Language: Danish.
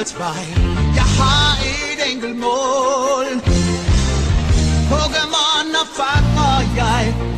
livets vej. Jeg har et enkelt mål. Pokémon og fanger jeg.